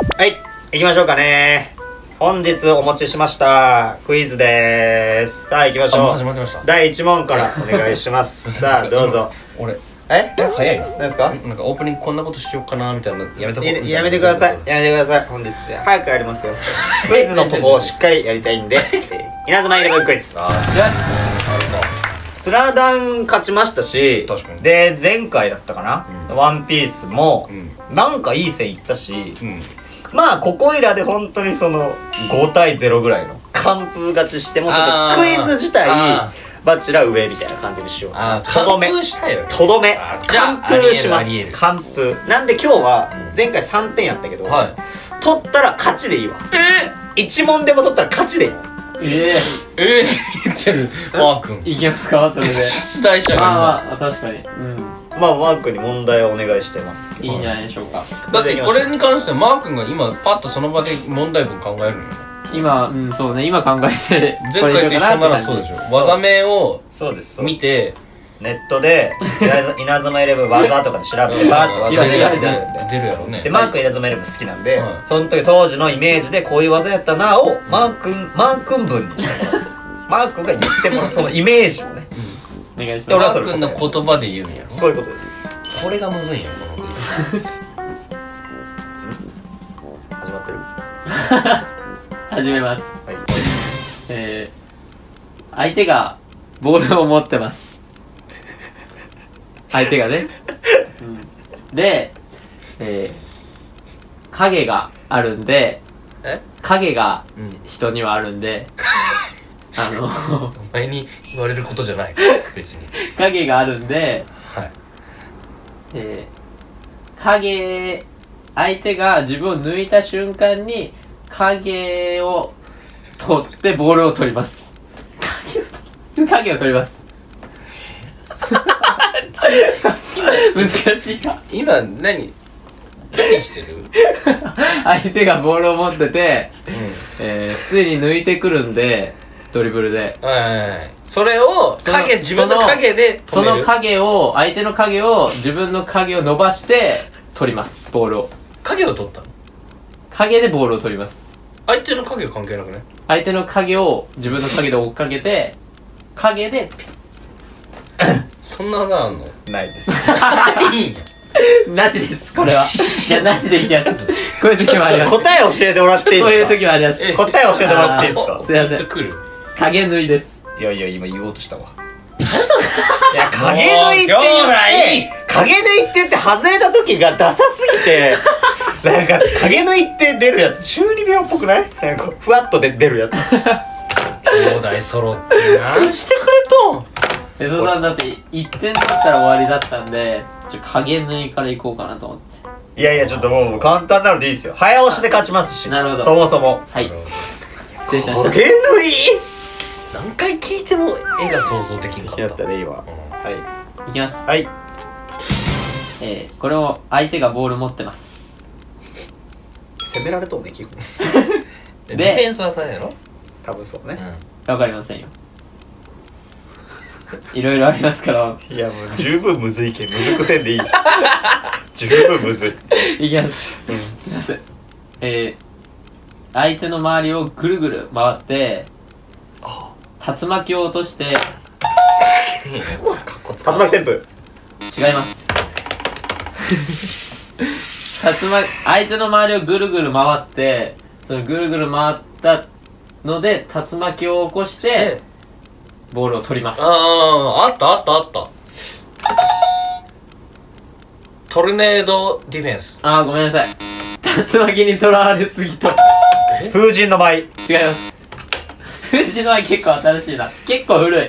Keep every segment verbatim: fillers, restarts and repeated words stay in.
はい、行きましょうかね。本日お持ちしましたクイズでーす。さあ行きましょう。 始まってました。 だいいち問からお願いしますさあどうぞ。 俺ええ早いの？ 何ですか？ なんかオープニングこんなことしようかなみたいなやめとこう。 やめてください、やめてください。本日早くやりますよ。クイズのとこをしっかりやりたいんで稲妻イレブンクイズ。 あスラダン勝ちましたし、 確かにで前回だったかな、うん、ワンピースも、 うん、 なんかいい線いったし、 うん、 まあここいらで本当にそのごたいゼロぐらいの完封勝ちしてもちょっとクイズ自体バチェラ上みたいな感じにしよう。 あとどめ完封したいよね。 とどめ完封します。 ありえる完封なんで今日は前回さんてんやったけど、 はい、 取ったら勝ちでいいわ。えいち問でも取ったら勝ちでいい。 えええって言ってるマー君。 いきますかそれで。 出題者がああ確かに。うん。 まあマー君に問題をお願いしてます。 いいんじゃないでしょうか。 だってこれに関してはマー君が今パッとその場で問題文考えるのよ。 今うんそうね今考えて前回と一緒ならそうでしょ。技名をそうです見てネットで稲妻イレブン技とかで調べてバーッと技出るや調べてろね。 でマー君稲妻イレブン好きなんで、 はい、 その時当時のイメージでこういう技やったなをマー君マー君文にしてもらう。マー君が言ってもらうそのイメージをね、 うん、お願いしマます。 ー君の言葉で言うんや。 そういうことです。 これがむずいんやこのクイズ。 始まってる始めます。 はい。 えー、相手がボールを持ってます。相手がね、うん、で、えー、影があるんでえ影がうん人にはあるんで、あのお前に言われることじゃない別に。 影があるんで、 はい、 えー、影相手が自分を抜いた瞬間に影を取ってボールを取ります。影を取影を取ります。難しいか。 今何何してる？ 相手がボールを持ってて、 うん、 えー、普通に抜いてくるんでドリブルで、 はいはいはい、それを影自分の影で止める。 その影を相手の影を自分の影を伸ばして取ります。ボールを影を取ったの？ 影でボールを取ります。 相手の影は関係なくね？ 相手の影を自分の影で追っかけて影でピッそんな技あんの？ ないです。 いいんや。 なしですこれは。いやなしでいきます。こういう時もあります。 答え教えてもらっていいですか？ こういう時もあります。 答え教えてもらっていいですか？ すいません。 来る。 影縫いです。 いやいや今言おうとしたわ。いや影縫いって言って影縫いって言って外れた時がダサすぎてなんか影縫いって出るやつ中二病っぽくない？なんかふわっとで出るやつ。 兄弟揃って何してくれとん。 えそさんだっていってん取ったら終わりだったんでちょ影縫いからいこうかなと思って。 いやいやちょっともう簡単なのでいいですよ。早押しで勝ちますし。 なるほど。 そもそもはい失礼しました。 影縫い何回聞いても絵が想像できんかった。 やったね今、うん、 はいいきます。 はい、 えー、これを相手がボール持ってます。 攻められとうね基本。 ディフェンスはさやろ多分そうね、 うん、わかりませんよ。いろいろありますから。 いやもう十分むずいけんむずくせんでいい。十分むずい。 いきます、うん、すいません。えー、相手の周りをぐるぐる回って竜巻を落として竜巻旋風。 違います。竜巻相手の周りをぐるぐる回ってそのぐるぐる回ったので竜巻を起こしてボールを取ります。 あああったあったあった。トルネードディフェンス。 ああごめんなさい。竜巻にとらわれすぎと。 風神の舞。 違います。風神の舞結構新しいな。結構古い。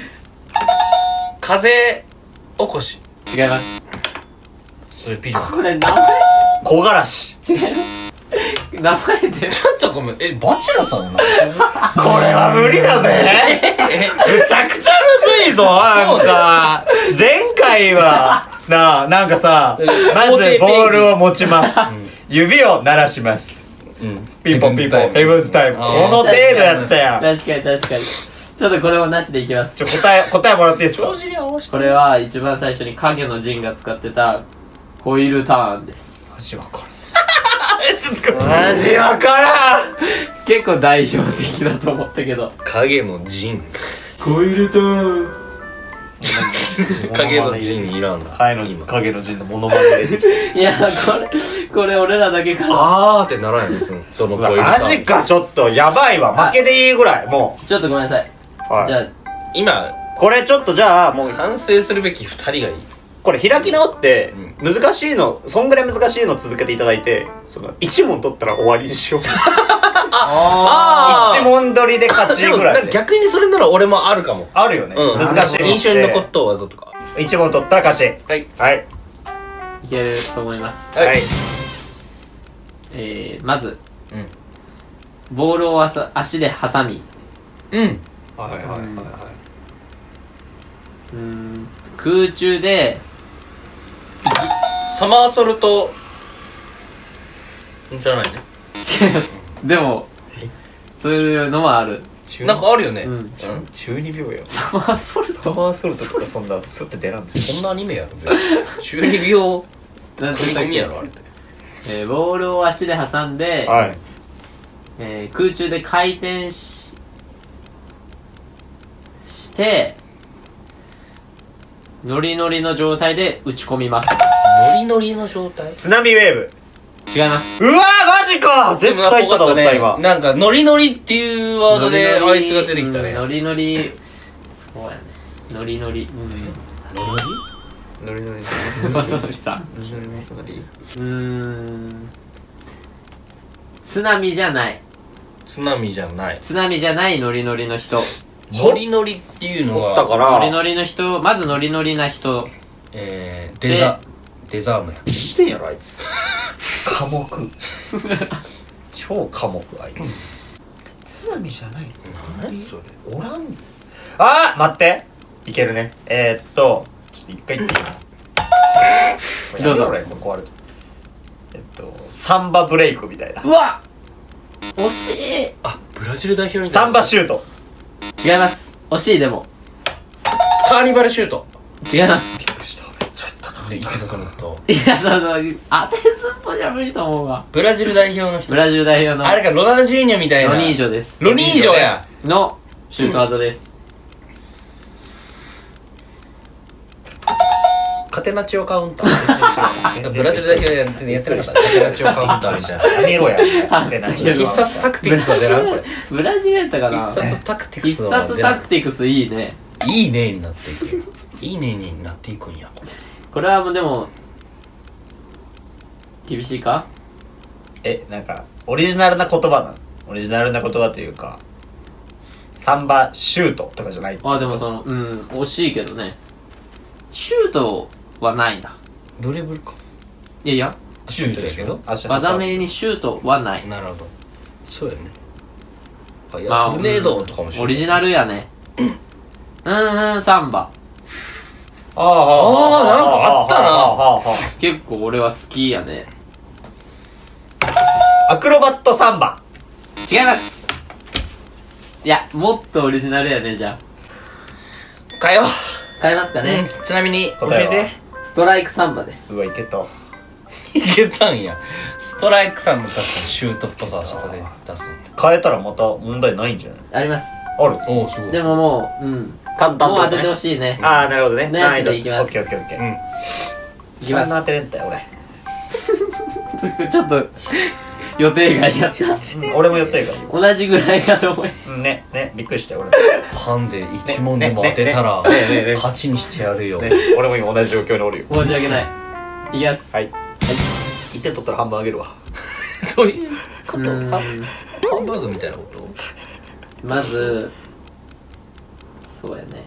風起こし。 違います。 それピジョン。 これ名前木枯らし。 違います。名前でちょっとごめん。えバチェラさんなの？ これは無理だぜ。むちゃくちゃむずいぞ。なんか前回はなあなんかさまずボールを持ちます、指を鳴らします、ピンポンピンポンヘブンズタイム。この程度やったやん。 確かに確かに。ちょっとこれもなしでいきます。 ちょ答え答えもらっていいですか？ これは一番最初に影の陣が使ってたコイルターンです。 マジわかる。 ちょっとかマジわからん。 結構代表的だと思ったけど。 影の陣。 コイルト影の陣いらんな。 影の影の陣のモノマネ出てきて。 いや、これ、これ俺らだけかな。 あーってならんやつ。そのうわマジか、ちょっとやばいわ。負けでいいぐらいもちょっとごめんなさい。 う。はい。 じゃあ、 今、 これちょっとじゃあもう反省するべき二人がいい。 これ開き直って難しいの、そんぐらい難しいの続けていただいて、その一問取ったら終わりにしよう。 あ一問取りで勝ちでもぐらいで。 逆にそれなら俺もあるかも。 あるよね。 うん。 難しいの印象に残った技とか。 一問取ったら勝ち。 はい。 はい。 いけると思います。 はいはい。 えー、まず、 うん。 ボールをあさ足で挟み、 うん。 はいはいはいはうーん、空中で、 サマーソルト。じゃないね。 違います。でも、そういうのはある。 い。 なんかあるよね。 うん中二病よ。 サマーソルトサマーソルトとかそんなスッて出らんですよ。 そんなアニメやろ。中二病。 なんて取り言ったっけ込みやろあれって。 えー、ボールを足で挟んで、 はい。 えー、空中で回転し、して、ノリノリの状態で打ち込みます。 ノリノリの状態。 津波ウェーブ。 違います。 うわーマジか絶対言ったと思った今。 なんかノリノリっていうワードであいつが出てきたね。 うんノリノリ、そうやね。ノリノリ。うん。 ノリノリ。 まさのりさん。 ノリノリマサノリ。 うーん。津波じゃない。 津波じゃない。 津波じゃないノリノリの人。 ノリノリっていうのは、 だから。 ノリノリの人、まずノリノリな人。 えー、デザ、デザームや。 知ってんやろあいつ。科目。超科目あいつ。津波じゃない。 何それ。 おらん。あー待って。いけるね。えー、っとちょっと一回言っていい？ どうぞこれこれ壊れた。えっとサンバブレイクみたいな。 うわ惜しい。 あ、ブラジル代表みたいな。 サンバシュート。 違います。惜しいでも。 カーニバルシュート。 違います。 びっくりした。めっちゃ言ったと思で、いけたと思った。 いや、その、当てずっぽじゃ無理と思うわ。 ブラジル代表の人。 ブラジル代表のあれか、ロナウジーニョみたいな。 ロニージョです。 ロニージョや。 のシュート技です。 カテナチオカウンター。ブラジル代表やってやってなかった。カテナチオカウンターみたいな。 やめろや。ってなっちゃう必殺タクティクスは出らんこれ。 ブラジルやったかな。 必殺タクティク必スは殺出らんタクティクスいいね。 いいねになっていくよ。いいねになっていくんや、これ。 これはもうでも、厳しいか？ え、なんかオリジナルな言葉なの？オリジナルな言葉というかサンバシュートとかじゃない？ あ、でもその、うん、惜しいけどね。シュートはないな。 ドリブルか。 いやいや、 シュートやけど。 足技名にシュートはない。 なるほど。そうやね。あ、いや、 まあトルネードとかもしれない。 オリジナルやね。うんうん、サンバ。 ああああーなんかあったなな結構俺は好きやね。 アクロバットサンバ。 違います。いや、もっとオリジナルやね、じゃあ。 かよ。 変えますかね。 うん、ちなみに、教答えはえて。 ストライクサンバです。 うわいけた。 いけたんや。ストライクさんも確かにシュートっぽさはそこで出すんや。 変えたらまた問題ないんじゃない？ あります。 ある。 おお、すごい。 でももう、うん。 簡単もう当ててほしいね。 ああなるほどね。 のやつでいきますオッケーオッケーオッケー。 うん。 いきまあんな当てれんだよ俺。 す。ちょっと、予定外やった。 うん俺もやったらいいか同じぐらいかと思い。 ら。うんねねびっくりしたよ俺。 ハンで一問でも当てたら、 ねねねねねね勝ちにしてやるよ。 ね俺も今同じ状況におるよ。 申し訳ない。いきます。 はい。いってん取ったら半分あげるわ。 どういうこうーん。 と？ハンバーグみたいなこと？ まず、そうやね。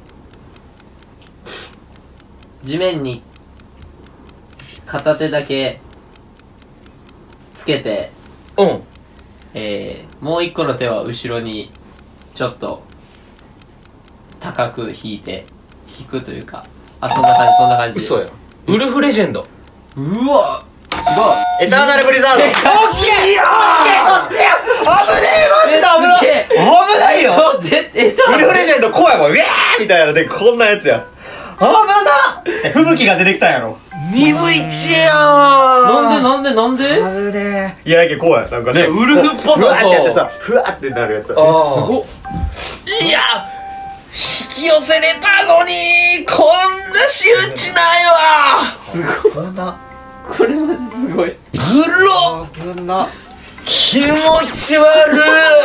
地面に片手だけつけて、 うん。 えー、もう一個の手は後ろにちょっと高く引いて引くというか、あ、そんな感じ、そんな感じ。 嘘や。ウルフレジェンド。 うわ、 エターナルブリザード。 オッケーオッケーそっちや。危ねえマジで危ない。 すげえ危ないよ。 すげえぜえ、ちょっとウルフレジェンドこうやもん。ウェーみたいなのでこんなやつや。あぶな。吹雪が出てきたんやろ。 鈍い知恵やなんでなんでなんであぶねえ。いやいやこうやなんかねウルフっぽさふわってやってさふわってなるやつ。 あすごっ。 いや引き寄せれたのにこんな仕打ちないわ。 すごい。 危なこれマジすごい。 グロ危な気持ち悪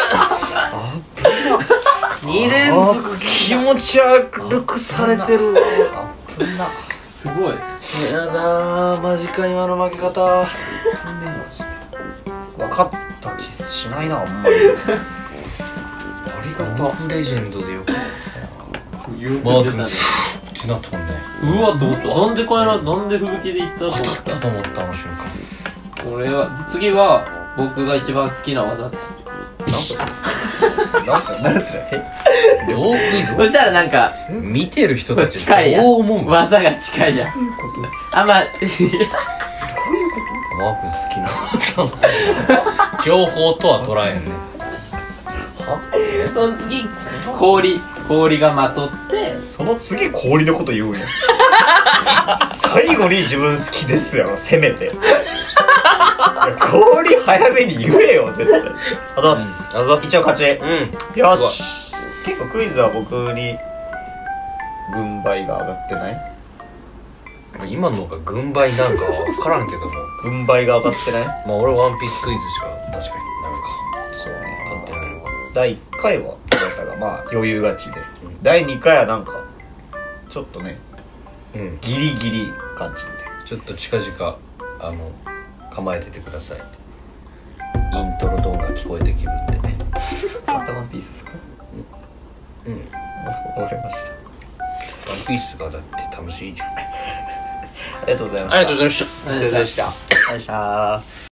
い。に連続気持ち悪くされてるわ。 危なすごい。 やだーマジか今の負け方。 分かった気しないなあんまり。ありがとう。 レジェンドでよくよくマー君出たね。 ってなったもんね。 うわ、どうなんでこれな、なんで吹雪でいったと思っ当たったと思ったあの瞬間。 た。これは、次は、僕が一番好きな技です。 なんそれなんそれ何それどうクイズそしたらなんか、 見てる人たち近いやん。 どう思う？ 技が近いやん。あ、まあ、 マー君好きなその情報とは捉えんね。 その次、氷、氷がまとって、 その次氷のこと言うんや最後に自分好きですやろせめて。いや氷早めに言えよ絶対。あざっす、 うんあざっす一応勝ち。 うんよし。結構クイズは僕に軍配が上がってない？ 今のが軍配なんか分からんけども軍配が上がってない？ まあ俺ワンピースクイズしか確かにダメか。 そうね。 勝ってないのか。 だいいっかいはあなたがまあ余裕勝ちで、だいにかいはなんかちょっとねうんギリギリ感じみたいな。 ちょっと近々あの構えててください。イントロドンが聞こえてきるんでね。 またワンピースですか？ うんわかりました。 ワンピースがだって楽しいじゃん。 ありがとうございました。 ありがとうございました。 お疲れ様でした。お疲れ様でした。